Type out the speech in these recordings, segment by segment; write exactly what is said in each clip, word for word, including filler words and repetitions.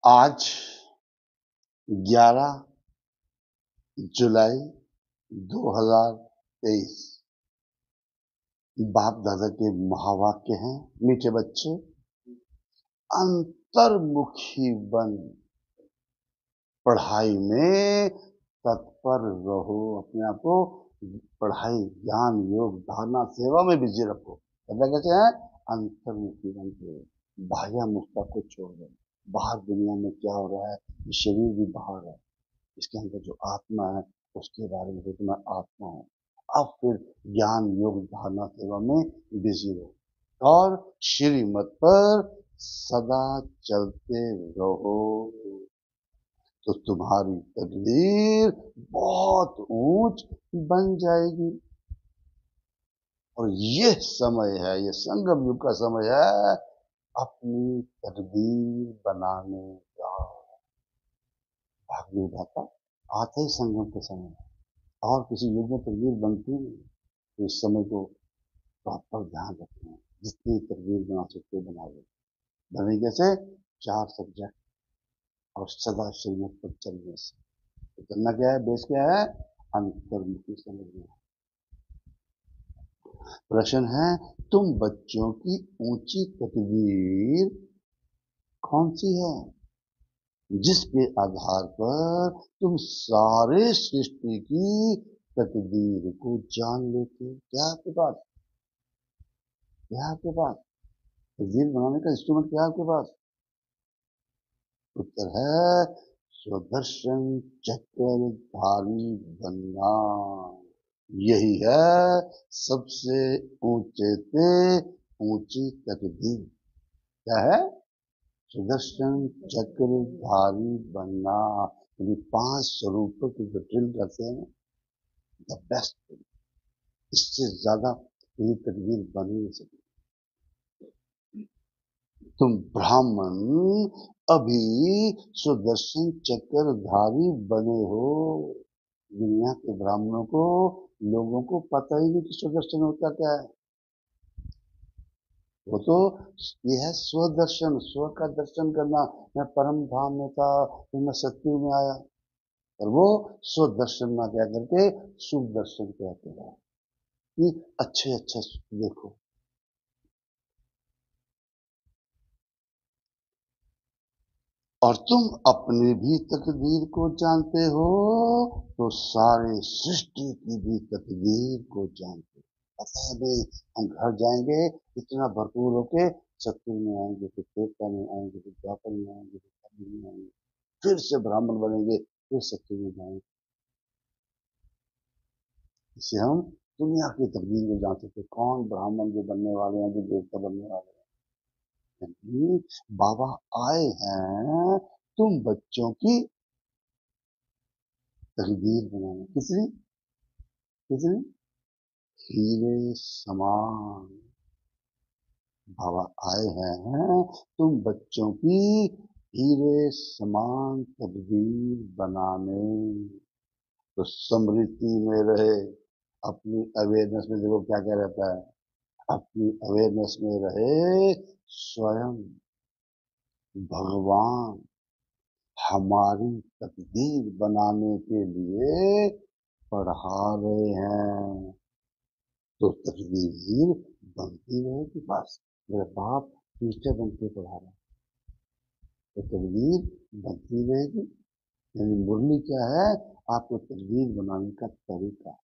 आज ग्यारह जुलाई दो हज़ार तेईस। बाप दादा के महावाक्य हैं, मीठे बच्चे अंतर्मुखी बन पढ़ाई में तत्पर रहो। अपने आप को पढ़ाई, ज्ञान, योग, धारणा, सेवा में बिजी रखो। मतलब कैसे है? अंतर्मुखी बन के बाह्य मुक्ता को छोड़ दो। बाहर दुनिया में क्या हो रहा है, ये शरीर भी बाहर है, इसके अंदर जो आत्मा है उसके बारे में तो मैं आत्मा हूँ। अब फिर ज्ञान, योग, धारणा, सेवा में बिजी रहो और श्रीमत पर सदा चलते रहो, तो तुम्हारी तकदीर बहुत ऊंच बन जाएगी। और ये समय है, ये संगम युग का समय है अपनी तकदीर बनाने का। भाग्य विधाता आते ही संगम के समय है, और किसी युग में तकदीर बनती नहीं। तो इस समय को प्रॉपर ध्यान रखना है, जितनी तकदीर बना सकते बना लो। बने कैसे? चार सब्जेक्ट और सदा श्रीमत पर चलने से। तो करना क्या है? बेस क्या है? अंतर्मुखी समझना। प्रश्न है, तुम बच्चों की ऊंची तकदीर कौन सी है, जिसके आधार पर तुम सारे सृष्टि की तकदीर को जान लेते? क्या आपके पास क्या आपके पास तकदीर बनाने का इंस्ट्रूमेंट क्या है आपके पास? उत्तर है स्वदर्शन चक्रधारी बनना। यही है सबसे ऊंचे से ऊंची तकदीर। क्या है? सुदर्शन चक्रधारी बनना। यानी पांच स्वरूपों की जो ड्रिल करते हैं, द बेस्ट, इससे ज्यादा कोई तकदीर बन ही नहीं सकती। तुम ब्राह्मण अभी सुदर्शन चक्रधारी बने हो। दुनिया के ब्राह्मणों को, लोगों को पता ही नहीं कि सुदर्शन होता क्या है। वो तो ये है स्वदर्शन, स्व का दर्शन करना। मैं परम धाम में था, फिर मैं सत्यु में आया, और वो स्वदर्शन ना क्या करके शुभ दर्शन कहते हैं कि अच्छे अच्छे देखो। और तुम अपनी भी तकदीर को जानते हो, तो सारे सृष्टि की भी तकदीर को जानते हो। पता है भाई, हम घर जाएंगे इतना भरपूर होके, सत्य में आएंगे, फिर देवता में आएंगे, फिर द्वापर में आएंगे, फिर कलयुग में आएंगे, फिर से ब्राह्मण बनेंगे, फिर सत्य में जाएंगे। इससे हम दुनिया की तकदीर को जान सकते, कौन ब्राह्मण जो बनने वाले हैं, जो देवता बनने वाले हैं। बाबा आए हैं तुम बच्चों की तकदीर बनाने। किसने किसने हीरे समान बाबा आए हैं तुम बच्चों की हीरे समान तकदीर बनाने। तो समृद्धि में रहे, अपनी अवेयरनेस में। देखो क्या क्या रहता है, अपनी अवेयरनेस में रहे स्वयं भगवान हमारी तकदीर बनाने के लिए पढ़ा रहे हैं। तो तकदीर बनती रहेगी। बस मेरे बाप टीचर बन के पढ़ा रहे हैं, तो तकदीर बनती रहेगी। यानी मुरली क्या है? आपको तकदीर बनाने का तरीका।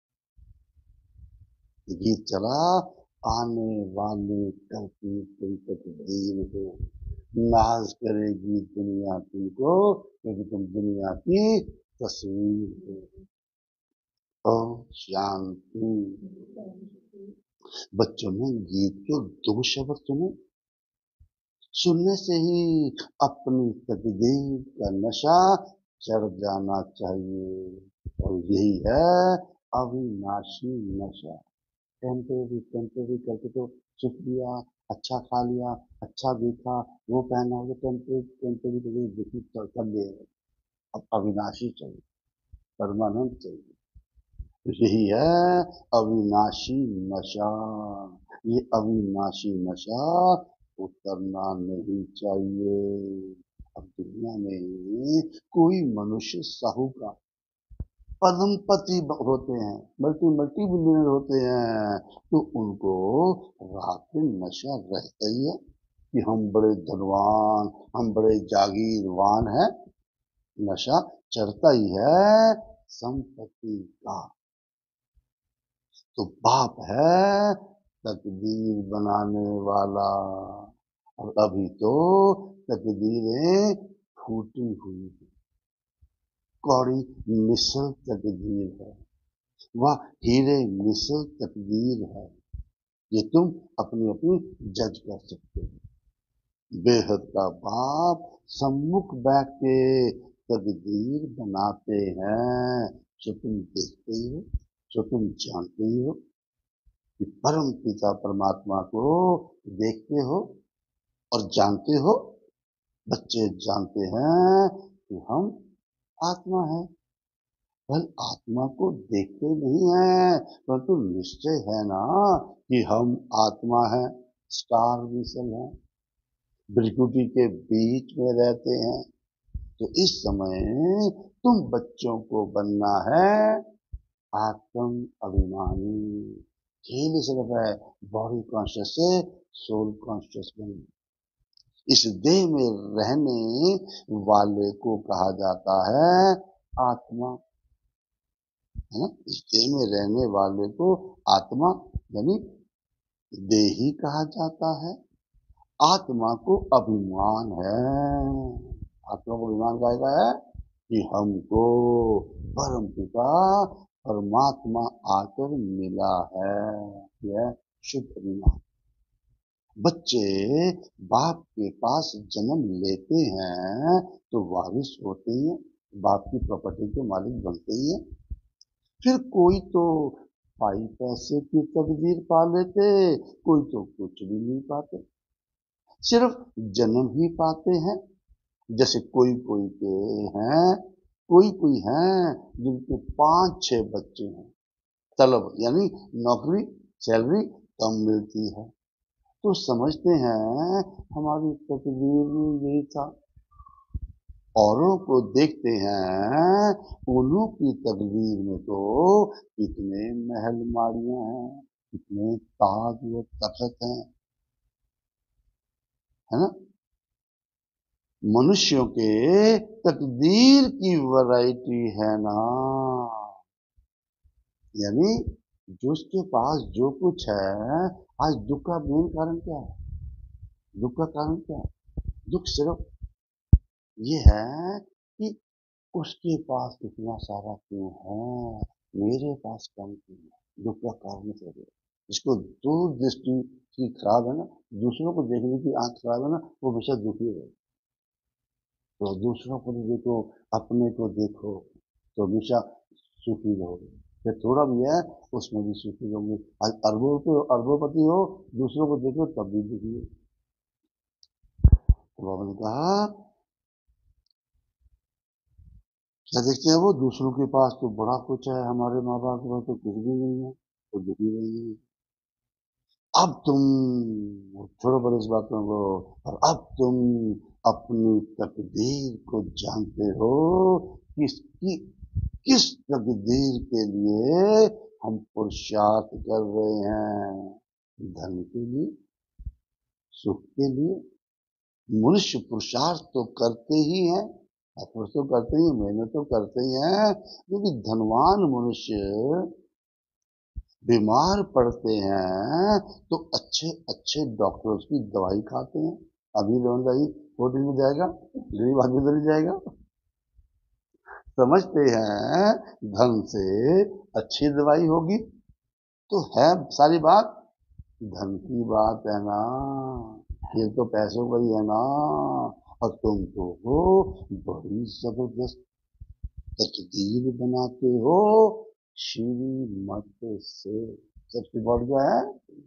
गीत चला, आने वाले कल की तुम तकदीर हो, नाज करेगी दुनिया तुमको, क्योंकि तुम दुनिया की तस्वीर हो। ओम शांति। बच्चों ने गीत के दो शब्द सुने, सुनने से ही अपनी तकदीर का नशा चढ़ जाना चाहिए। और यही है अविनाशी नशा। टेम्परेरी टेम्परेरी करके तो सुख लिया, अच्छा खा लिया, अच्छा देखा, वो पहना, वो टेम्परेरी टेम्परेरी करके दुखी कर दे। अब अविनाशी चाहिए, परमानेंट चाहिए। तो यही है अविनाशी नशा। ये अविनाशी नशा उतरना नहीं चाहिए। अब दुनिया दुनिया में कोई मनुष्य साहूकार पद्मपति होते हैं, मल्टी मल्टी बिलियनर होते हैं, तो उनको रात में नशा रहता ही है कि हम बड़े धनवान, हम बड़े जागीरवान हैं। नशा चढ़ता ही है संपत्ति का। तो बाप है तकदीर बनाने वाला, और अभी तो तकदीरें फूटी हुई है, कौड़ी मिसल तकदीर है, वह हीरे मिसल तकदीर है। ये तुम अपनी अपनी जज कर सकते हो। बेहद का बाप सम्मुख बैठ के तकदीर बनाते हैं, जो तुम देखते ही हो, जो तुम जानते ही हो कि परम पिता परमात्मा को देखते हो और जानते हो। बच्चे जानते हैं कि हम आत्मा है, कल आत्मा को देखते नहीं है, परंतु निश्चय है ना कि हम आत्मा है, स्टार विसल है, भृकुटी के बीच में रहते हैं। तो इस समय तुम बच्चों को बनना है आत्म अभिमानी। खेल सिर्फ है बॉडी कॉन्शियस से सोल कॉन्शियस बनना। इस देह में रहने वाले को कहा जाता है आत्मा, है ना। इस देह में रहने वाले को आत्मा यानी देही कहा जाता है। आत्मा को अभिमान है, आत्मा को अभिमान का है कि हमको परम पिता परमात्मा आकर मिला है, यह शुद्ध अभिमान। बच्चे बाप के पास जन्म लेते हैं तो वारिस होते हैं, बाप की प्रॉपर्टी के मालिक बनते ही हैं। फिर कोई तो पाई पैसे की तकदीर पा लेते, कोई तो कुछ भी नहीं पाते, सिर्फ जन्म ही पाते हैं। जैसे कोई कोई के हैं, कोई कोई हैं जिनके पांच छह बच्चे हैं, तलब यानी नौकरी सैलरी कम मिलती है, तो समझते हैं हमारी तकदीर में यही था। औरों को देखते हैं, उन्हों की तकदीर में तो कितने महल माड़ियां हैं, कितने ताज व तख्त हैं, है ना। मनुष्यों के तकदीर की वैरायटी है ना, यानी जो उसके पास जो कुछ है। आज दुख का मेन कारण क्या है? दुख का कारण क्या है? दुख सिर्फ ये है कि उसके पास इतना सारा क्यों है, मेरे पास कम क्यों है। दुख का कारण क्या है? इसको दूरदृष्टि की खराब है ना, दूसरों को देखने की आंख खराब है ना, वो हमेशा दुखी रहे। तो दूसरों को भी देखो, अपने को देखो, तो हमेशा सुखी रहोगे। फिर थोड़ा भी है उसमें भी सुखी रहोगे। आज अरबों पे अरबोपति हो, दूसरों को देखो तब भी दुखी हो। तो बाबा ने कहा क्या देखते हैं वो, दूसरों के पास तो बड़ा कुछ है, हमारे माँ बाप के पास तो कुछ भी नहीं है, तो दुखी रहेंगे। अब तुम छोड़ो पर इस बात को, और अब तुम अपनी तकदीर को जानते हो कि इसकी किस तकदीर के लिए हम पुरुषार्थ कर रहे हैं। धन के लिए, सुख के लिए। मनुष्य पुरुषार्थ तो करते ही हैं, एफर्ट तो करते ही, मेहनत तो करते ही हैं, क्योंकि धनवान मनुष्य बीमार पड़ते हैं तो अच्छे अच्छे डॉक्टर्स की दवाई खाते हैं। अभी लोन दवाई होटल में जाएगा, गरीब आदमी तो नहीं जाएगा। समझते हैं धन से अच्छी दवाई होगी, तो है सारी बात धन की बात है ना, ये तो पैसों का ही है ना। और तुम तो हो बड़ी जबरदस्त तकदीर बनाते हो श्रीमत से। सबसे बड़ क्या है?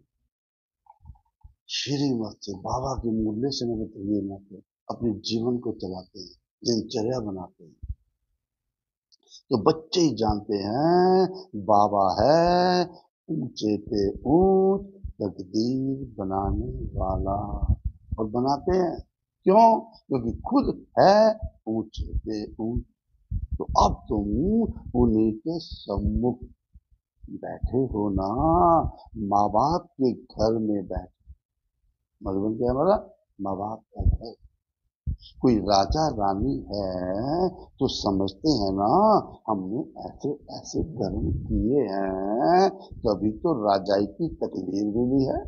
श्रीमत से, बाबा के मूल्य से मैं तकदीर बनाते, अपने जीवन को चलाते हैं, दिनचर्या बनाते हैं। तो बच्चे ही जानते हैं बाबा है ऊंचे पे ऊंच तकदीर बनाने वाला, और बनाते हैं। क्यों? क्योंकि खुद है ऊंचे पे ऊंच। तो अब तुम उन्हीं के सम्मुख बैठे हो ना, माँ बाप के घर में बैठे। मधुबन क्या है हमारा? माँ बाप का घर। कोई राजा रानी है तो समझते हैं ना, हमने ऐसे ऐसे कर्म किए हैं तभी तो राजाई की तकदीर मिली है।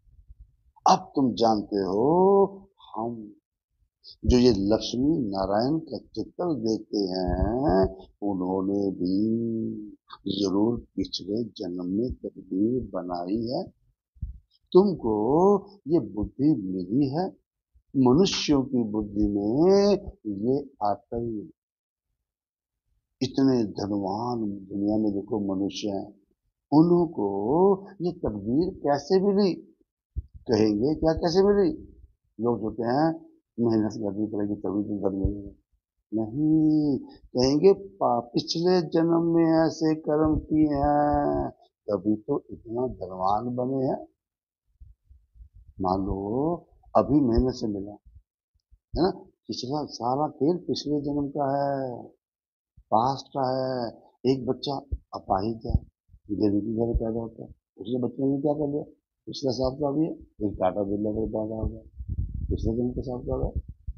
अब तुम जानते हो, हम जो ये लक्ष्मी नारायण का चित्र देखते हैं, उन्होंने भी जरूर पिछले जन्म में तकदीर बनाई है। तुमको ये बुद्धि मिली है, मनुष्यों की बुद्धि में ये आता ही नहीं। इतने धनवान दुनिया में देखो मनुष्य हैं, उनको ये तकदीर कैसे मिली? कहेंगे क्या कैसे मिली? लोग सोचते हैं मेहनत करनी पड़ेगी तभी तो घर मिलेगा। नहीं, कहेंगे पा- पिछले जन्म में ऐसे कर्म किए हैं तभी तो इतना धनवान बने हैं। मान लो अभी मेहनत से मिला है ना, पिछला सारा खेल पिछले जन्म का है, पास्ट का है। एक बच्चा अपाहिज है, गरीबी घर में पैदा होता है, उसने बच्चे ने क्या कर लिया? पिछला साल का भी है, एक टाटा बिरला घर पैदा हो गया, पिछले जन्म के साथ का।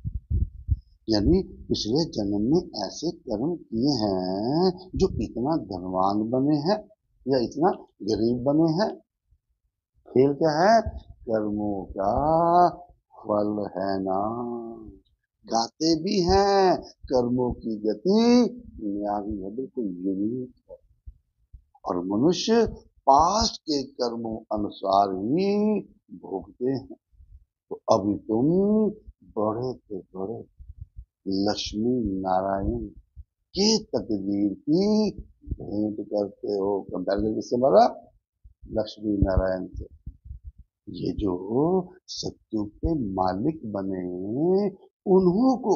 यानी पिछले जन्म में ऐसे कर्म किए हैं जो इतना धनवान बने हैं या इतना गरीब बने हैं। खेल क्या है? कर्मों का फल है ना। गाते भी हैं कर्मों की गति न्यारी है, बिल्कुल यूनिक है। और मनुष्य पास्ट के कर्मों अनुसार ही भोगते हैं। तो अभी तुम बड़े से बड़े लक्ष्मी नारायण के तकदीर की भेंट करते हो। कंपेरिजन किससे हमारा? लक्ष्मी नारायण से। ये जो सत्युग के मालिक बने, उन्हों को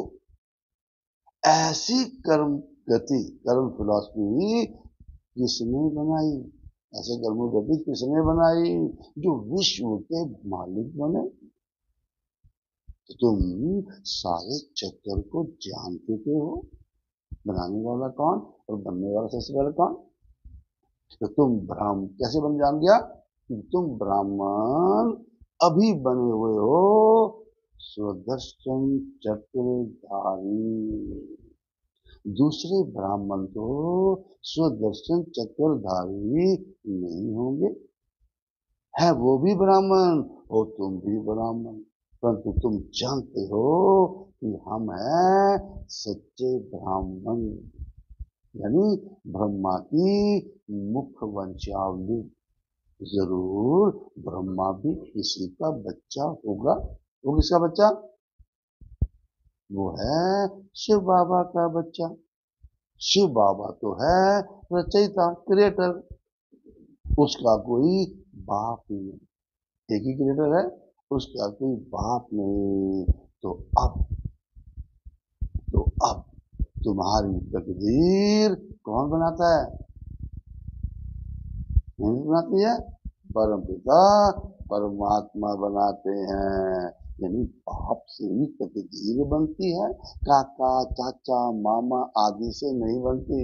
ऐसी कर्म गति, कर्म फिलॉसफी किसने बनाई? ऐसे कर्म गति किसने बनाई जो विश्व के मालिक बने? तो तुम सारे चक्कर को जान चुके हो, बनाने वाला कौन और बनने वाला सबसे पहले कौन। तो तुम ब्राह्मण कैसे बन जान गया कि तुम ब्राह्मण अभी बने हुए हो सुदर्शन चक्रधारी। दूसरे ब्राह्मण तो सुदर्शन चक्रधारी नहीं होंगे, है वो भी ब्राह्मण और तुम भी ब्राह्मण, परंतु तुम जानते हो कि हम हैं सच्चे ब्राह्मण। यानी ब्रह्मा की मुख्य वंशावली। जरूर ब्रह्मा भी किसी का बच्चा होगा। वो किसका बच्चा? वो है शिव बाबा का बच्चा। शिव बाबा तो है रचयिता, क्रिएटर, उसका कोई बाप नहीं। एक ही क्रिएटर है, उसका कोई बाप नहीं। तो अब तो अब तुम्हारी तकदीर कौन बनाता है? नहीं बनाती है, परम पिता परमात्मा बनाते हैं। यानी बाप से ही तकदीर बनती है, काका चाचा मामा आदि से नहीं बनती।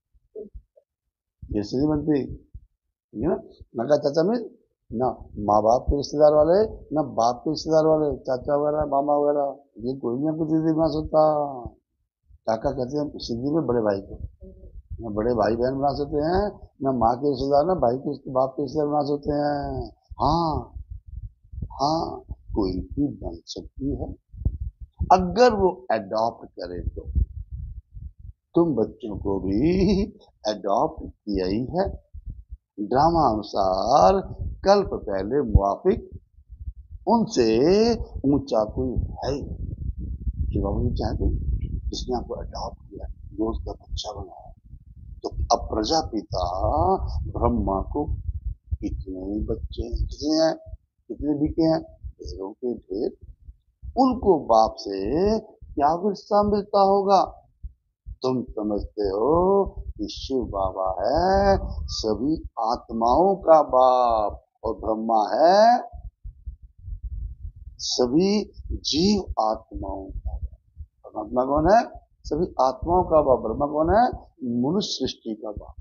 जैसे नहीं बनती, ठीक है ना। काका चाचा में ना माँ बाप के रिश्तेदार वाले, ना बाप के रिश्तेदार वाले, चाचा वगैरह मामा वगैरह, ये कोई नहीं आपको दीदी बना सकता। काका कहते हैं सिंधी में बड़े भाई को, ना बड़े भाई बहन बना सकते हैं, ना माँ के रिश्तेदार, ना भाई के बाप के रिश्तेदार बना सकते हैं। हाँ, हाँ, कोई भी बन सकती है अगर वो अडॉप्ट करे तो। तुम बच्चों को भी अडॉप्ट किया ही है ड्रामा अनुसार, कल्प पहले मुआफिक उनसे ऊंचा कोई है ही कि बाबू जी चाहे कोई जिसने आपको अडॉप्ट किया, वो उसका बच्चा बनाया। तो अब प्रजापिता ब्रह्मा को कितने बच्चे हैं, कितने हैं, कितने बिके हैं? ढेरों के ढेर। उनको बाप से क्या विरसा मिलता होगा? तुम समझते हो कि शिव बाबा है सभी आत्माओं का बाप और ब्रह्मा है सभी जीव आत्माओं का बाप। परमात्मा कौन है? सभी आत्माओं का बाप। ब्रह्मा कौन है? मनुष्य सृष्टि का बाप।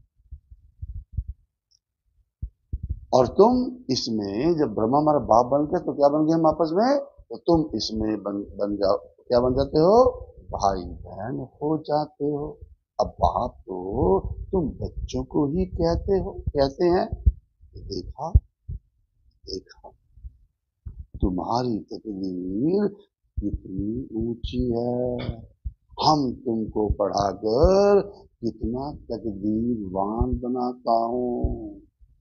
और तुम इसमें जब ब्रह्मा हमारा बाप बन गए तो क्या बन गए हम आपस में? तो तुम इसमें बन बन जाओ, क्या बन जाते हो? भाई बहन हो जाते हो। अब बाप तो तुम बच्चों को ही कहते हो, कहते हैं। देखा, देखा तुम्हारी तकदीर कितनी ऊंची है। हम तुमको पढ़ाकर कितना तकदीरवान बनाता हूँ।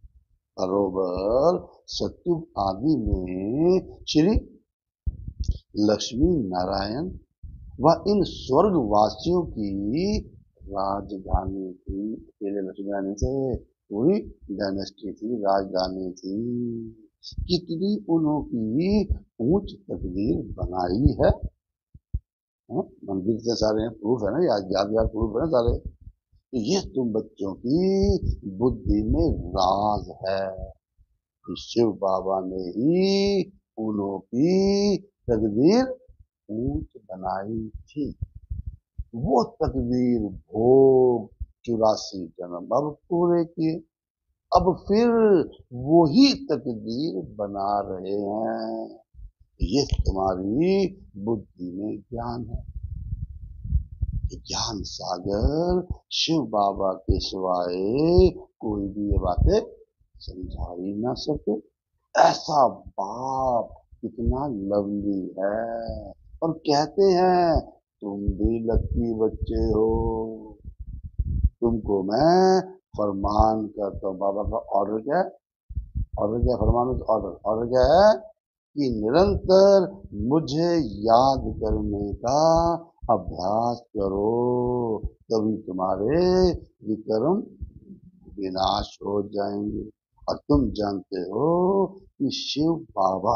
बरोबर सत्युग आदि में श्री लक्ष्मी नारायण व इन स्वर्गवासियों की राजधानी थी। अकेले लक्ष्मी नारायण से पूरी डायनेस्टी थी, राजधानी थी। कितनी उन्होंने ऊंच तकदीर बनाई है। हाँ? मंदिर से सारे प्रूफ है ना, याद याद याद प्रूफ है ना सारे। तो ये तुम बच्चों की बुद्धि में राज है कि शिव बाबा ने ही फूलों की तकदीर ऊंच बनाई थी। वो तकदीर भोग चौरासी जन्म अब पूरे किए, अब फिर वही तकदीर बना रहे हैं। ये तुम्हारी बुद्धि में ज्ञान है। ज्ञान सागर शिव बाबा के सिवाय कोई भी ये बातें समझा ही ना सके। ऐसा बाप कितना लवली है। और कहते हैं तुम भी लकी बच्चे हो। तुमको मैं फरमान करता हूँ। बाबा का ऑर्डर क्या है? ऑर्डर क्या है? फरमान ऑर्डर ऑर्डर क्या है? कि निरंतर मुझे याद करने का अभ्यास करो, तभी तुम्हारे विक्रम विनाश हो जाएंगे। और तुम जानते हो कि शिव बाबा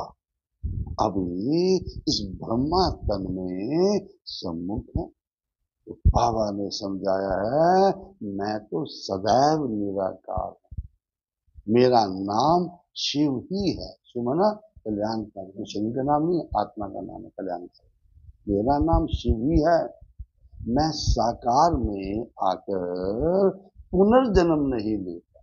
अभी इस ब्रह्मा तन में सम्मुख है। तो बाबा ने समझाया है मैं तो सदैव निराकार हूं। मेरा नाम शिव ही है। शिव माना कल्याणकारी। तो शरीर का नाम नहीं है, आत्मा का नाम है कल्याणकारी। मेरा नाम शिव ही है। मैं साकार में आकर पुनर्जन्म नहीं लेता,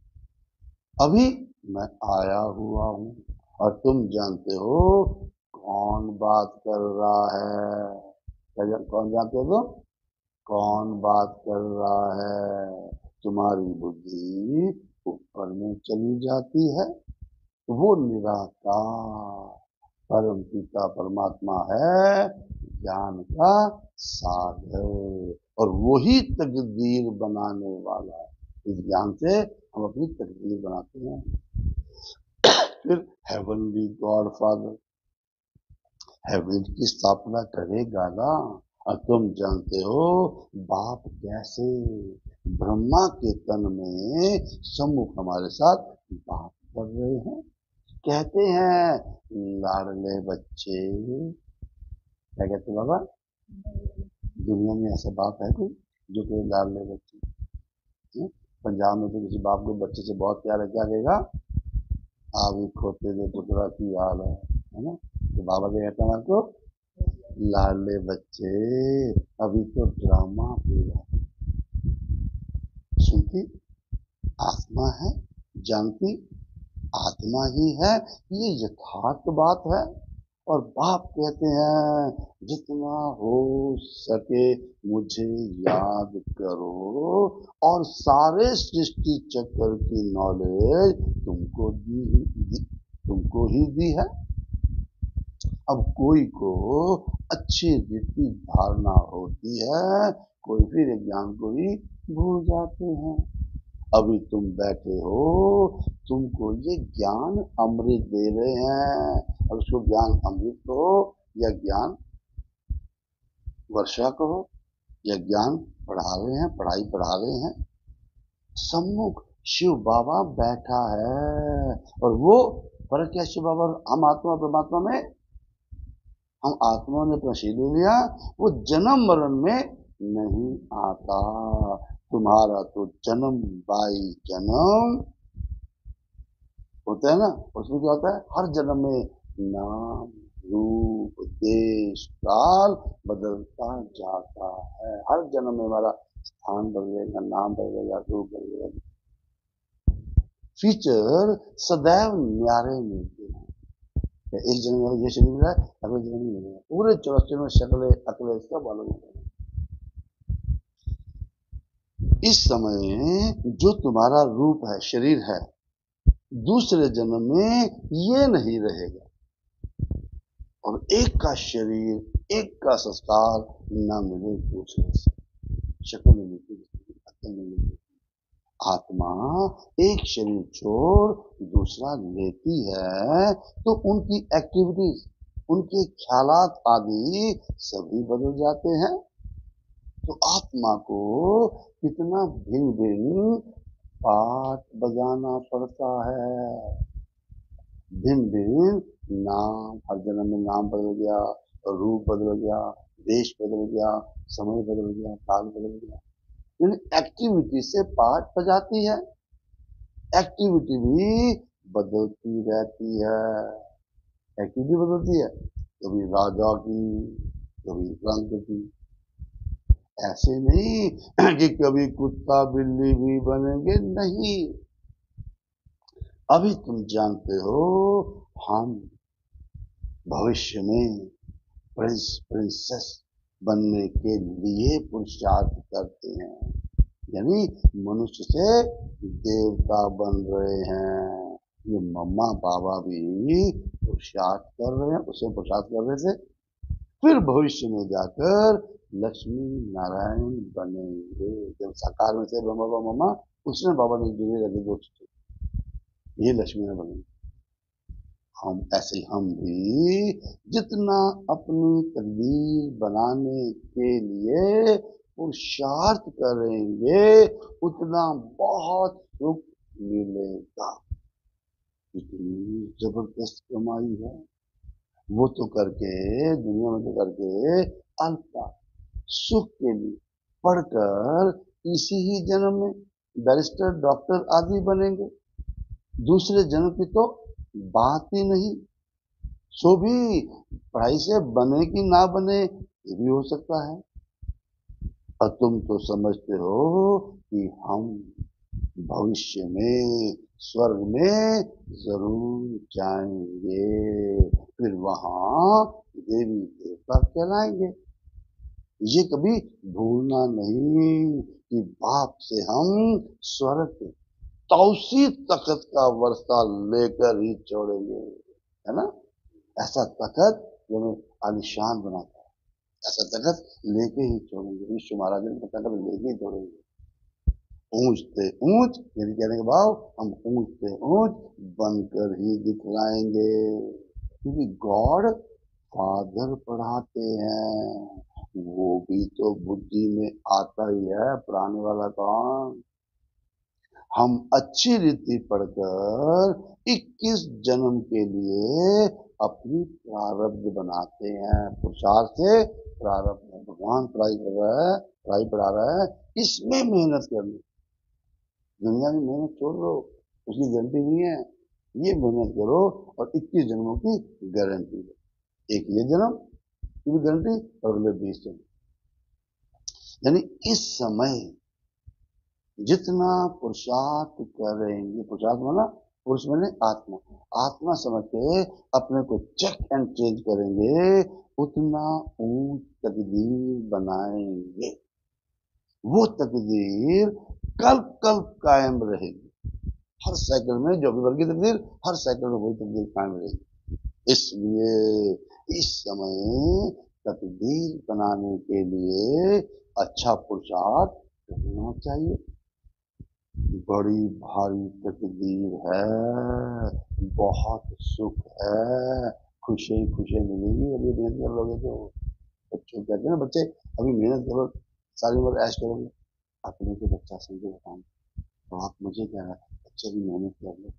अभी मैं आया हुआ हूं। और तुम जानते हो कौन बात कर रहा है? क्या जान, कौन जानते हो तुम? कौन बात कर रहा है? तुम्हारी बुद्धि ऊपर में चली जाती है। वो निराकार परम पिता परमात्मा है, ज्ञान का सागर। और वही तकदीर बनाने वाला है। इस ज्ञान से हम अपनी तकदीर बनाते हैं। फिर हेवनली गॉड फादर हेवन की स्थापना करेगा ना। और तुम जानते हो बाप कैसे ब्रह्मा के तन में सम्मुख हमारे साथ बात कर रहे हैं। कहते हैं लाडले बच्चे। क्या कहते हैं बाबा? दुनिया में ऐसा बाप है कोई जो कोई लाडले बच्चे? हैं? पंजाब में तो किसी बाप को बच्चे से बहुत प्यार है, क्या कहेगा? आवी खोते दे पुतरा की हाल है, है ना? तो बाबा क्या कहते हैं हमारे को? लाडले बच्चे अभी तो ड्रामा पूरा। सुनती आत्मा है, जानती आत्मा ही है, ये यथार्थ बात है। और बाप कहते हैं जितना हो सके मुझे याद करो। और सारे सृष्टि चक्र की नॉलेज तुमको दी, दी तुमको ही दी है। अब कोई को अच्छी रीति धारणा होती है, कोई फिर ज्ञान को ही भूल जाते हैं। अभी तुम बैठे हो, तुमको ये ज्ञान अमृत दे रहे हैं। और उसको ज्ञान अमृत कहो या ज्ञान वर्षा कहो या ज्ञान पढ़ा रहे हैं, पढ़ाई पढ़ा रहे हैं, सम्मुख शिव बाबा बैठा है। और वो फर्क क्या शिव बाबा हम आत्मा परमात्मा में? हम आत्मा ने अपना शरीर ले लिया, वो जन्म मरण में नहीं आता। तुम्हारा तो जन्म बाई जन्म होता है ना। उसमें क्या होता है? हर जन्म में नाम रूप, देश, काल बदलता जाता है। हर जन्म में हमारा स्थान बदलेगा, नाम बदलेगा, रूप बदलेगा, फीचर सदैव न्यारे मिलते हैं। एक जन्म में ये शरीर मिला है, अगले जन्म में मिलेगा, पूरे चौरासी में शक्लें अकले सब अलग होते हैं। इस समय जो तुम्हारा रूप है, शरीर है, दूसरे जन्म में ये नहीं रहेगा। और एक का शरीर, एक का संस्कार ना मिले दूसरे से, शक्ल नहीं मिलती, अकल नहीं मिलती। आत्मा एक शरीर छोड़ दूसरा लेती है तो उनकी एक्टिविटीज, उनके ख्यालात आदि सभी बदल जाते हैं। तो आत्मा को कितना भिन्न भिन्न पाठ बजाना पड़ता है, भिन्न भिन्न नाम, हर जन्म में नाम बदल गया, रूप बदल गया, देश बदल गया, समय बदल गया, काल बदल गया। यानी एक्टिविटी से पाठ बजाती है, एक्टिविटी भी बदलती रहती है, एक्टिविटी बदलती है, कभी राजा की, कभी रंग की। ऐसे नहीं कि कभी कुत्ता बिल्ली भी बनेंगे, नहीं। अभी तुम जानते हो हम भविष्य में प्रिंस प्रिंसेस बनने के लिए पुरुषार्थ करते हैं, यानी मनुष्य से देवता बन रहे हैं। ये मम्मा पापा भी पुरुषार्थ कर रहे हैं, उसे पुरुषार्थ कर रहे थे। फिर भविष्य में जाकर लक्ष्मी नारायण बनेंगे। जब साकार में थे ब्रह्मा बाबा मम्मा, उसने बाबा ने जुड़े लगे दोस्त, ये लक्ष्मी नारायण बनेंगे। हम ऐसे हम भी जितना अपनी तकदीर बनाने के लिए पुरुषार्थ करेंगे, उतना बहुत सुख मिलेगा। इतनी जबरदस्त कमाई है, वो तो करके दुनिया में तो करके अल्प सुख के लिए पढ़कर इसी ही जन्म में बैरिस्टर, डॉक्टर आदि बनेंगे। दूसरे जन्म की तो बात ही नहीं। सो भी पढ़ाई से बने कि ना बने ये भी हो सकता है। और तुम तो समझते हो कि हम भविष्य में स्वर्ग में जरूर जाएंगे, फिर वहां देवी देवता कहलाएंगे। ये कभी भूलना नहीं कि बाप से हम स्वर्ग के तौसी तखत का वर्षा लेकर ही छोड़ेंगे, है ना। ऐसा तखत जो हमें आलिशान बनाता है, ऐसा तखत लेके ही छोड़ेंगे। विश्व महाराज ने तखत लेके ही छोड़ेंगे। ऊंचते ऊंच, यदि कहने के भाव, हम ऊंचते ऊंच बनकर ही दिखलाएंगे, क्योंकि गॉड फादर पढ़ाते हैं, वो भी तो बुद्धि में आता ही है, पढ़ाने वाला कौन। हम अच्छी रीति पढ़कर इक्कीस जन्म के लिए अपनी प्रारब्ध बनाते हैं, पुरुषार्थ से प्रारब्ध। भगवान पढ़ाई कर रहा है, पढ़ाई पढ़ा रहा है, इसमें मेहनत करनी। दुनिया में मेहनत छोड़ दो, उसकी गारंटी नहीं है। ये मेहनत करो और इक्कीस जन्मों की गारंटी दो, एक ये जन्म की भी गारंटी और अगले बीस जन्म। यानी इस समय जितना पुरुषार्थ करेंगे, पुरुषार्थ माना पुरुष माने आत्मा, आत्मा समझ के अपने को चेक एंड चेंज करेंगे, उतना ऊंच तकदीर बनाएंगे। वो तकदीर कल कल कायम रहेगी। हर साइकिल में जो भी वर्गी तकदीर, हर साइकिल में वही तकदीर कायम रहेगी। इसलिए इस समय तकदीर बनाने के लिए अच्छा पुरुषार्थ करना चाहिए। बड़ी भारी तकदीर है, बहुत सुख है, खुशी खुशी मिलेगी अभी मेहनत कर लोगे तो। बच्चों कहते हैं ना, बच्चे अभी मेहनत करो, सारी उम्र ऐश करोगे, अपने को बच्चा समझे बताऊं तो आप मुझे कह रहे हैं बच्चे भी मेहनत कर लो।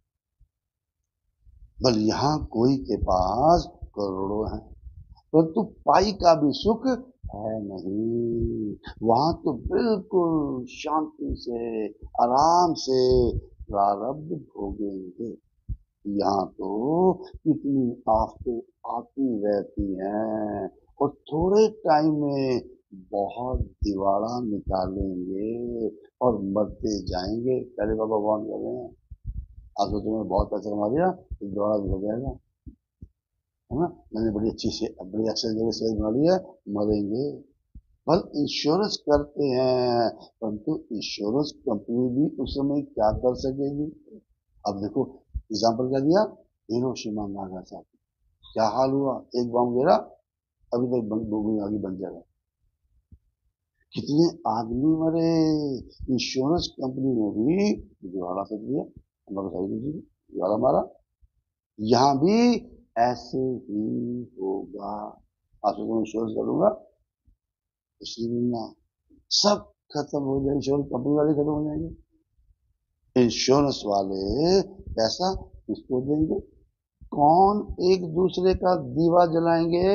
बल यहाँ कोई के पास करोड़ों हैं, परंतु तो पाई का भी सुख है नहीं। वहां तो बिल्कुल शांति से, आराम से प्रारब्ध भोगेंगे। यहाँ तो कितनी आफतें आती रहती हैं और थोड़े टाइम में बहुत दिवाड़ा निकालेंगे और मरते जाएंगे। पहले बाबा वार्न कर रहे हैं, आप सोचो मैंने बहुत पैसा कमा लिया तो दिवाड़ा हो जाएगा, है ना, मैंने बड़ी अच्छी से बड़ी अच्छी जगह शेयर बना लिया, मरेंगे। पर इंश्योरेंस करते हैं, परंतु इंश्योरेंस कंपनी भी उस समय क्या कर सकेगी। अब देखो एग्जाम्पल क्या दिया, हिरोशिमा नागासाकी, क्या हाल हुआ, एक बम गिरा अभी तक बंद दो दिन आगे बन जाएगा, कितने आदमी मरे। इंश्योरेंस कंपनी ने भी दिवाला कर दिया, हमारा सही जी दिवाला मारा। यहाँ भी ऐसे ही होगा। आप सोचो इंश्योरेंस करूंगा इसलिए मिलना, सब खत्म हो जाए, इंश्योरेंस कंपनी वाले खत्म हो जाएंगे। इंश्योरेंस वाले पैसा किसको देंगे, कौन एक दूसरे का दीवा जलाएंगे।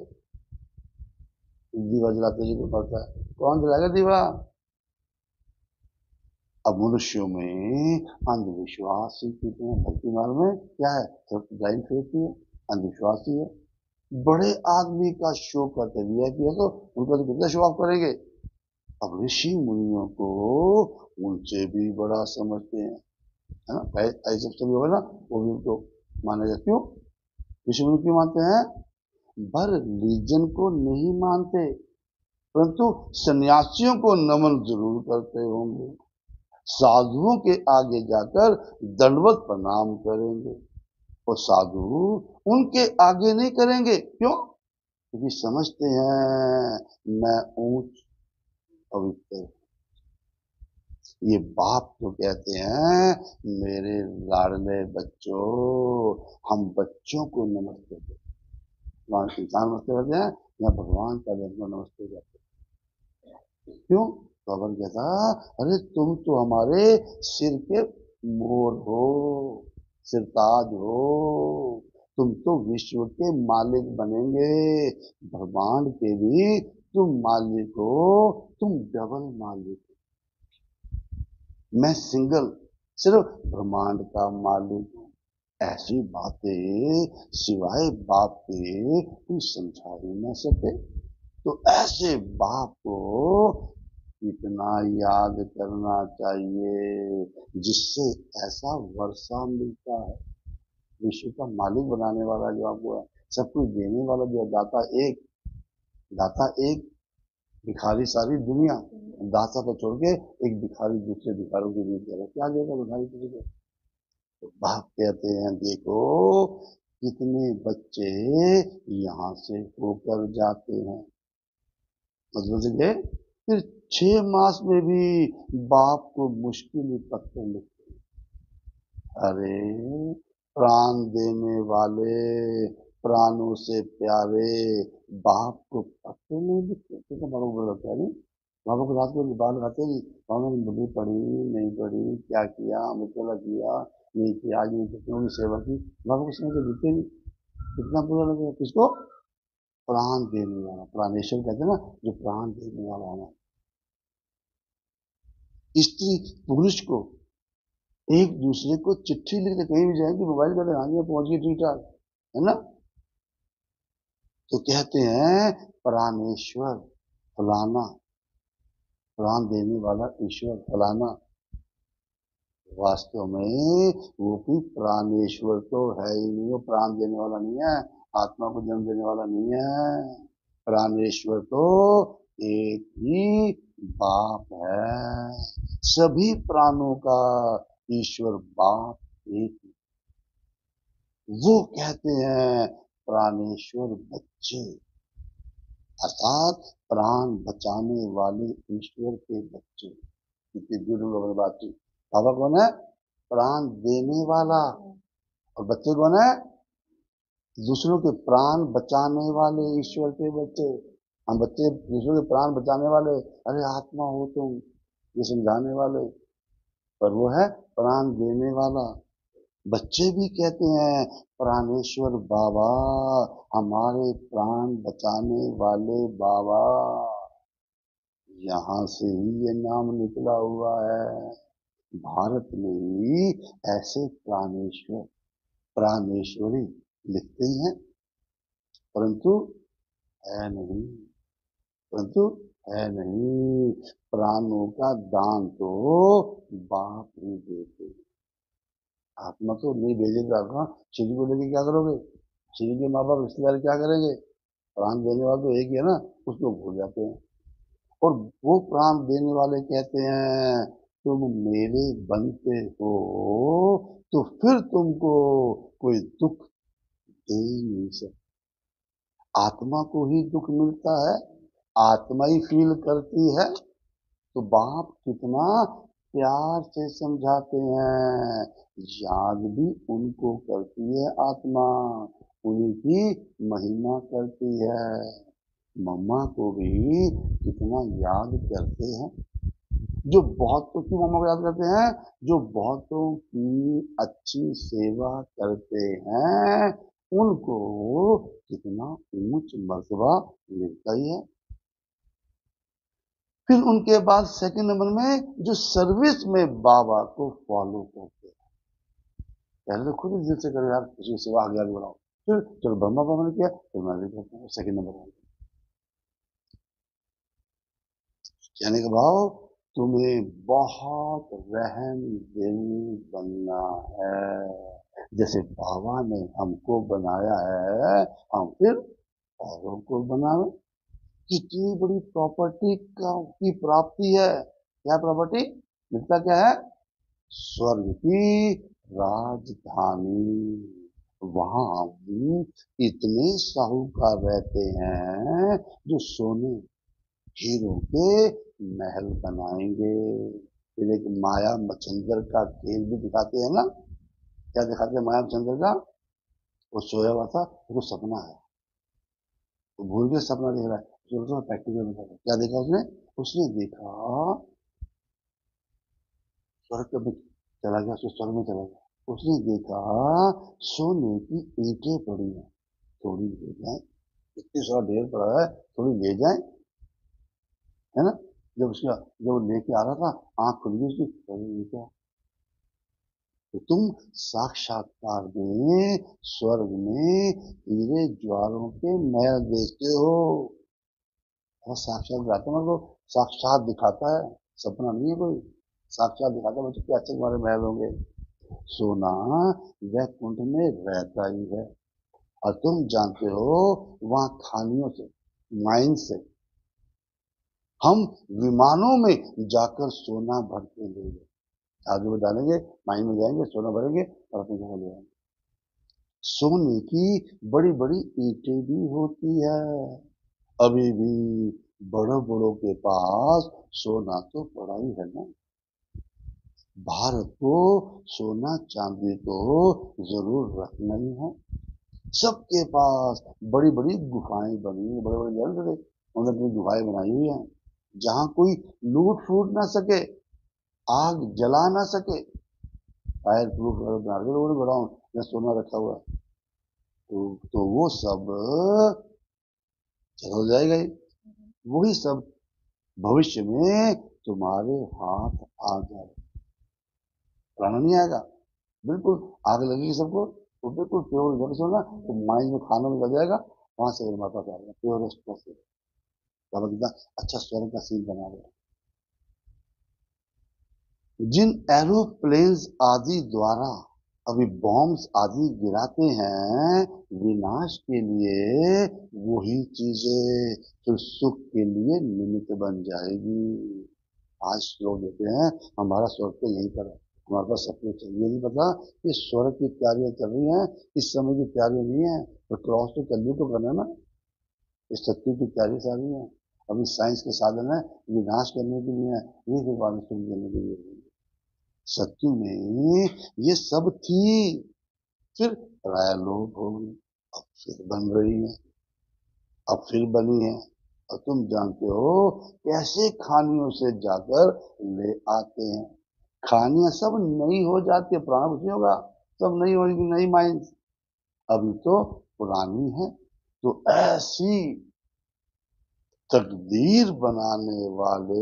दीवा जलाते जी को पड़ता है, कौन जलाएगा दीवा। अब मनुष्यों में अंधविश्वास ही कितने हैं, भक्ति मार्ग में क्या है, सब ब्लाइंड फेथ ही है, अंधविश्वास ही है। बड़े आदमी का शो करते वीआईपी है तो उनका तो कितना शो ऑफ करेंगे। अब ऋषि मुनियों को उनसे भी बड़ा समझते हैं, है ना, ऐसे सभी होगा ना, वो भी उनको माना जाता। क्यों ऋषि मुनि क्यों मानते हैं, भर रिलीजन को नहीं मानते परंतु सन्यासियों को नमन जरूर करते होंगे, साधुओं के आगे जाकर दंडवत प्रणाम करेंगे और साधु उनके आगे नहीं करेंगे। क्यों, क्योंकि समझते हैं मैं ऊंच पवित्र। ये बाप तो कहते हैं मेरे लाडले बच्चों, हम बच्चों को नमस्ते करते हैं, वहां इंसान नमस्ते करते हैं या भगवान का जन्म नमस्ते करते हैं। क्यों, भगवान कहता अरे तुम तो हमारे सिर के मोर हो, सिरताज हो, तुम तो विश्व के मालिक बनेंगे, ब्रह्मांड के भी तुम मालिक हो, तुम डबल मालिक। मैं सिंगल सिर्फ ब्रह्मांड का मालिक हूं। ऐसी बातें सिवाय बाप के कोई समझा ही न सके। तो ऐसे बाप को इतना याद करना चाहिए जिससे ऐसा वर्षा मिलता है। विश्व का मालिक बनाने वाला जो आपको है, सब कुछ देने वाला जो है, दाता एक, दाता एक, भिखारी सारी दुनिया। दाता को छोड़ के एक भिखारी दूसरे भिखारों के बीच जाएगा, क्या देगा भिखारी किसी को। तो बाप कहते हैं देखो कितने बच्चे यहाँ से होकर जाते हैं, मतलब से गए, फिर छह मास में भी बाप को मुश्किल ही पत्ते लिखते। अरे प्राण देने वाले, प्राणों से प्यारे बाप को पत्ते नहीं लिखते। तो बाबा बोल रहा है, बाबा को रात को बाल खाते नहीं, बाबा ने बुद्धि पढ़ी नहीं पढ़ी, क्या किया मुझे किया नहीं किया, आज ने कितनों की सेवा की, बाबा को समझ दिखते नहीं। कितना बुरा लगेगा किसको, प्राण देने वाला, प्राणेश्वर कहते हैं ना, जो प्राण देने वाला है। स्त्री पुरुष को एक दूसरे को चिट्ठी लिखते, कहीं भी जाएंगे मोबाइल करते, हाँ जी पहुंच गई ठीक ठाक, है ना। तो कहते हैं प्राणेश्वर फलाना, प्राण देने वाला ईश्वर फलाना। वास्तव में वो भी प्राणेश्वर तो है ही नहीं, वो प्राण देने वाला नहीं है, आत्मा को जन्म देने वाला नहीं है। प्राणेश्वर तो एक ही बाप है, सभी प्राणों का ईश्वर बाप एक ही। वो कहते हैं प्राणेश्वर बच्चे, अर्थात प्राण बचाने वाले ईश्वर के बच्चे। कितनी ब्यूटीफुल बात थी। बाबा कौन है, प्राण देने वाला, और बच्चे कौन है, दूसरों के प्राण बचाने वाले ईश्वर के बच्चे। हम बच्चे दूसरों के प्राण बचाने वाले, अरे आत्मा हो तुम, ये समझाने वाले, पर वो है प्राण देने वाला। बच्चे भी कहते हैं प्राणेश्वर बाबा, हमारे प्राण बचाने वाले बाबा। यहाँ से ही ये नाम निकला हुआ है, भारत में ही ऐसे प्राणेश्वर प्राणेश्वरी लिखते ही हैं, परंतु है नहीं, परंतु है नहीं। प्राणों का दान तो बाप ही देते। आत्मा तो नहीं भेजेगा कहाँ? शरीर को लेके क्या करोगे? शरीर के माँ बाप रिश्तेदार क्या करेंगे? प्राण देने वाला तो एक ही है ना, उसको भूल जाते हैं। और वो प्राण देने वाले कहते हैं तुम मेरे बनते हो तो फिर तुमको कोई दुख दे ही नहीं सकता। आत्मा को ही दुख मिलता है, आत्मा ही फील करती है, तो बाप कितना प्यार से समझाते हैं। याद भी उनको करती है आत्मा, उन्हीं की महिमा करती है। मम्मा को भी कितना याद करते हैं। जो बहुतों की मम्मा को याद करते हैं, जो बहुतों की अच्छी सेवा करते हैं, उनको कितना ऊंच मर्तबा मिलता ही है। फिर उनके बाद सेकंड नंबर में जो सर्विस में बाबा को फॉलो करते हैं। पहले तो खुद ही दिल से करो यार, किसी की सेवा आगे आगे बढ़ाओ। फिर चलो ब्रह्मा बाबा ने किया तो मैं भी करता हूँ, सेकंड नंबर में। कहने का भाव, तुम्हें बहुत रहम दिल बनना है। जैसे बाबा ने हमको बनाया है, हम फिर औरों को बनावे। कितनी बड़ी प्रॉपर्टी का की प्राप्ति है। क्या प्रॉपर्टी मिलता? क्या है? स्वर्ग की राजधानी। वहां भी इतने साहूकार रहते हैं जो सोने हीरो के महल बनाएंगे। फिर एक माया मचंदर का खेल भी दिखाते हैं ना। क्या दिखाते हैं माया मचंदर का? वो सोया हुआ था, उसको सपना है, वो भूल के सपना देख रहा है। जो प्रैक्टिकल में था, क्या देखा उसने? उसने देखा स्वर्ग में चला गया, उसको स्वर्ग में चला गया। उसने देखा सोने की ईंटें पड़ी हैं, थोड़ी ले जाए, इतनी सारा ढेर पड़ा है, थोड़ी ले जाए, है ना। जब उसका जब वो लेके आ रहा था, आंख खुल गई उसकी, अरे ये क्या? तो तुम साक्षात्कार में स्वर्ग में हीरे ज्वारों के महल देखते हो। और साक्षात दिखाता है, मतलब साक्षात दिखाता है, सपना नहीं है कोई। साक्षात दिखाता है, बच्चे क्या अच्छे तुम्हारे महल होंगे। सोना वैकुंठ में रहता ही है, और तुम जानते हो वहां खानियों से, माइन से हम विमानों में जाकर सोना भर के ले गए। आगे में डालेंगे, माइन में जाएंगे, सोना भरेंगे और अपनी जगह ले आएंगे। सोने की बड़ी बड़ी ईंटें भी होती है। अभी भी बड़ों बड़ों के पास सोना तो पड़ा ही है ना। भारत को सोना चांदी तो जरूर रखना ही है। सबके पास बड़ी बड़ी गुफाएं बनी है, बड़े बड़े जल रहे, उन्होंने अपनी गुफाएं बनाई हुई हैं, जहां कोई लूट फूट ना सके, आग जला ना सके। फायर प्रूफ बना के लोगों ने बनाओ, जहाँ सोना रखा हुआ है, तो, तो वो सब चल जाएगा ही। वही सब भविष्य में तुम्हारे हाथ आ जाए। प्राण नहीं आएगा, बिल्कुल आग लगेगी सबको, तो बिल्कुल प्योर जब से ना, तो माइंड में खाना में लग जाएगा, वहां से हमारे पास आएगा प्योरेस्ट प्लस। बाबा कितना अच्छा स्वर्ग का सीन बना रहे हैं। जिन एरोप्लेन्स आदि द्वारा अभी बॉम्ब्स आदि गिराते हैं विनाश के लिए, वही चीजें फिर सुख के लिए निमित्त बन जाएगी। आज लोग कहते हैं हमारा स्वर्ग तो यहीं पर है, हमारे पास सब कुछ है। ये नहीं पता कि स्वर्ग की तैयारियां चल रही हैं, इस समय की तैयारी नहीं है, तो क्रॉस तो कलयुग तो करना है ना। इस सत्य की तैयारी सारी है। अभी साइंस के साधन है विनाश करने के लिए, ये फिर बाद में सुख देने के लिए। सत्य में ये सब थी, फिर राय लोग हो गई, अब फिर बन रही है, अब फिर बनी है। और तुम जानते हो कैसे खानियों से जाकर ले आते हैं। खानियां सब नई हो जाती है, पुराना कुछ नहीं होगा, सब नई होगी, नई माइंड। अभी तो पुरानी है, तो ऐसी तकदीर बनाने वाले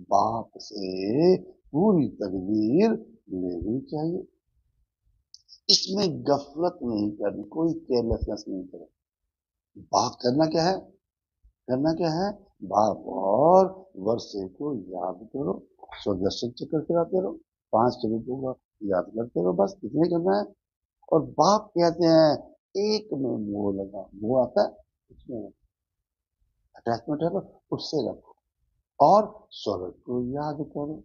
बाप से पूरी तकदीर लेनी चाहिए। इसमें गफलत नहीं करनी, कोई केयरलेसनेस नहीं करनी। बाप करना क्या है, करना क्या है, बाप और वर्षे को याद करो, सुदर्शन चक्र फिराते रहो, पांच स्वरूपों का याद करते रहो, बस इतने करना है। और बाप कहते हैं एक में मोह लगा, मोह आता है उसमें अटैचमेंट है तो उससे रखो, और स्वर्ग को याद करो,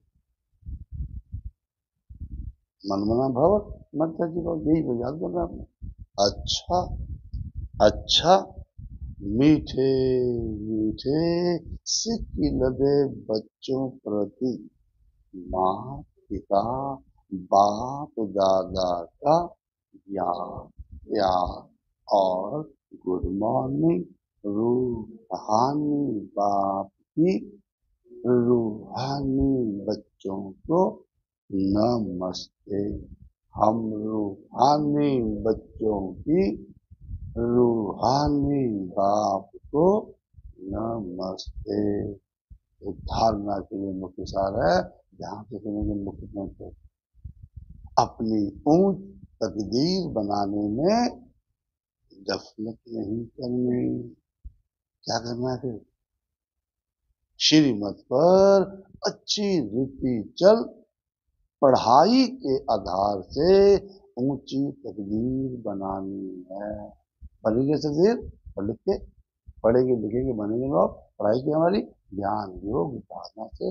मनमना भव मत जीवो, यही तो याद करना आपने। अच्छा, अच्छा, मीठे मीठे सिक्की लदे बच्चों प्रति माँ पिता बाप दादा का ज्ञान प्यार और गुड मॉर्निंग रूहानी बाप की रूहानी बच्चों को नमस्ते। हम रूहानी बच्चों की रूहानी बाप को नमस्ते। तो धारणा के लिए मुख्य सार है, जहां से सुनेंगे मुख्य पॉइंट है, अपनी ऊंच तकदीर बनाने में गफलत नहीं करनी। क्या करना है फिर, श्रीमत पर अच्छी रीति चल, पढ़ाई के आधार से ऊंची तकदीर बनानी है। बनेंगे तकदीर, पढ़ लिख के पढ़ेंगे लिखेंगे बनेंगे लोग, पढ़ाई की हमारी ज्ञान योग साधना से।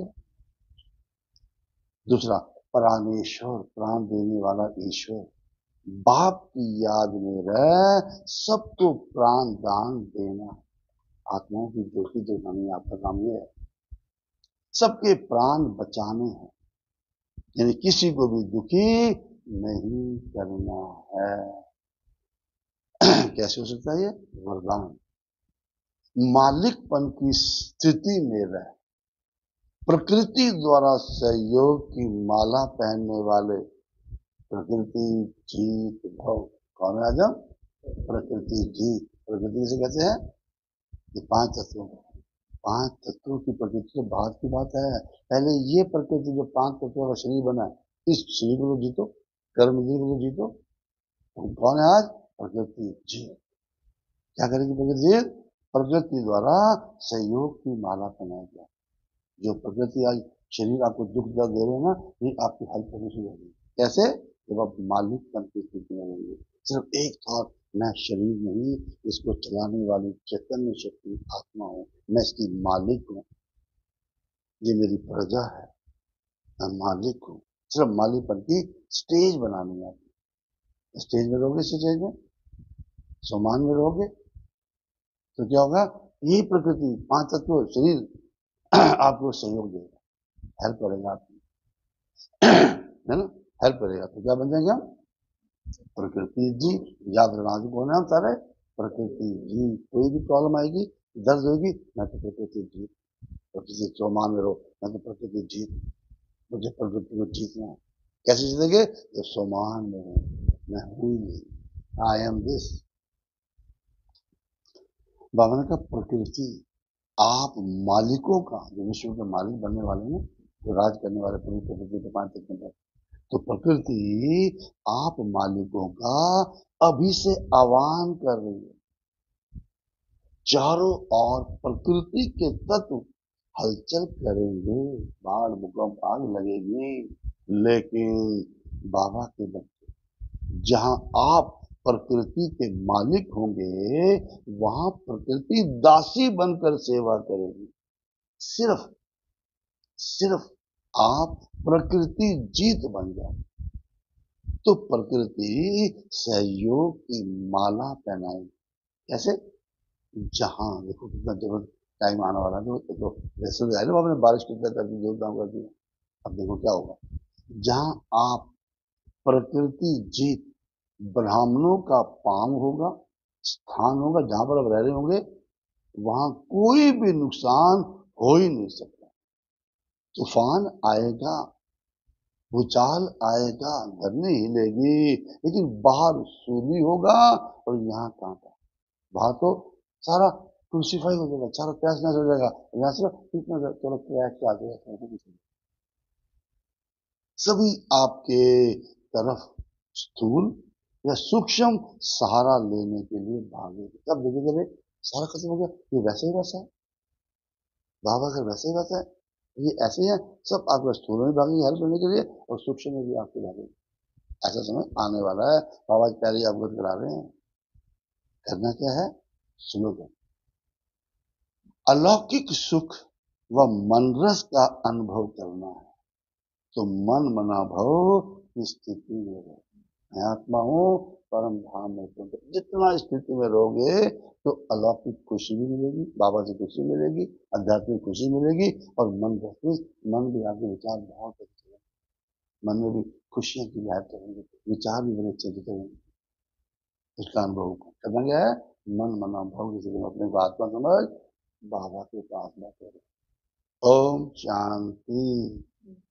दूसरा, प्राणेश्वर प्राण देने वाला ईश्वर, बाप की याद में रह सबको प्राण दान देना, आत्माओं की ज्योति जगानी आपका काम ये है, सबके प्राण बचाने हैं, यानी किसी को भी दुखी नहीं करना है। कैसे हो सकता है ये वरदान, मालिकपन की स्थिति में रह प्रकृति द्वारा सहयोग की माला पहनने वाले, प्रकृति जीत भव, कौन है आजम, प्रकृति जीत। प्रकृति से कहते हैं ये पांच तत्वों, पांच तत्वों की प्रकृति तो बात की बात है। पहले ये प्रकृति जो पांच तत्वों का शरीर बना है, इस शरीर को जीतो, कर्म जी को जीतो। कौन है आज, प्रकृति जीत। क्या करेगी प्रकृति जीत, प्रकृति द्वारा सहयोग की माला पहनाई गया। जो प्रकृति आज शरीर आपको दुख दर्द दे रहे हैं ना, ये आपकी हेल्प करनी शुरू होगी। कैसे, जब आप मालिक बन की स्थिति में रहेंगे, सिर्फ एक थॉट, मैं शरीर नहीं, इसको चलाने वाली चैतन्य शक्ति आत्मा हूँ, मैं इसकी मालिक हूँ, ये मेरी प्रजा है, मैं मालिक हूँ। सिर्फ मालिकपन की स्टेज बनानी है। स्टेज में रहोगे, स्टेज में सम्मान में रहोगे तो क्या होगा, यही प्रकृति पांच तत्व शरीर आपको सहयोग देगा, हेल्प करेगा आपकी, है ना, हेल्प करेगा। तो क्या बन जाएंगे हम, प्रकृति जी। याद रखना, कौन है हम सारे, प्रकृति जी। कोई भी प्रॉब्लम आएगी, दर्द होगी, मैं तो प्रकृति जी, प्रकृति चौमान में रहो, मैं तो प्रकृति जीत, मुझे प्रकृति को जीतना है। कैसे जीतेंगे, तो सोमान में हूं, मैं हूं ही नहीं, आई एम दिस। बाबा ने कहा प्रकृति, आप मालिकों का, जो विश्व के मालिक बनने वाले हैं, जो राज करने वाले पूरी प्रकृति के पांच तत्व, तो प्रकृति आप मालिकों का अभी से आह्वान कर रही है। चारों ओर प्रकृति के तत्व हलचल करेंगे, बाढ़ भूकंप आग लगेगी, लेकिन बाबा के बच्चे, जहां आप प्रकृति के मालिक होंगे, वहां प्रकृति दासी बनकर सेवा करेगी। सिर्फ सिर्फ आप प्रकृति जीत बन जाओ, तो प्रकृति सहयोग की माला पहनाएगी। कैसे, जहां देखो कितना जबरदस्त टाइम आने वाला है, तो, तो वैसे तो है ना, आपने बारिश कितना कर दी, जोर काम कर दिया, अब देखो क्या होगा, जहां आप प्रकृति जीत, ब्राह्मणों का पांव होगा, स्थान होगा, जहां पर आप रह रहे होंगे, वहां कोई भी नुकसान हो ही नहीं सकता। तूफान आएगा, भूचाल आएगा, घर नहीं हिलेगी, लेकिन बाहर सूली होगा और यहाँ कांटा। बाहर तो सारा क्रूसीफाई हो जाएगा, सारा प्यास नजर हो जाएगा, यहाँ सिर्फ इतना चलो क्रैक आ जाएगा, सभी आपके तरफ स्थूल या सूक्ष्म सहारा लेने के लिए भागे। तब देखे चले सारा खत्म हो गया, ये वैसे ही वैसा है, बाबा अगर वैसे ही वैसा है, ये ऐसे ही है, सब आपके स्थूल में भागेंगे हेल्प करने के लिए और सूक्ष्म में भी आपके भागेंगे। ऐसा समय आने वाला है, बाबा जी पहले अवगत करा रहे हैं। करना क्या है, सुनो। अलौकिक सुख व मनरस का अनुभव करना है, तो मन मना भव की स्थिति में रहो। मैं आत्मा हूँ, परम धाम में तुम। जितना स्थिति में रहोगे तो अलौकिक खुशी भी मिलेगी, बाबा से खुशी मिलेगी, आध्यात्मिक खुशी मिलेगी, और मन रस मन भी आपके विचार बहुत अच्छे हैं, मन में भी खुशियां की लहर करेंगे, विचार भी बड़े अच्छे करेंगे। उसका अनुभव करना क्या है, मन मना भव किसी अपने को आत्मा समझ बाबा के पास बैठे। ओम शांति।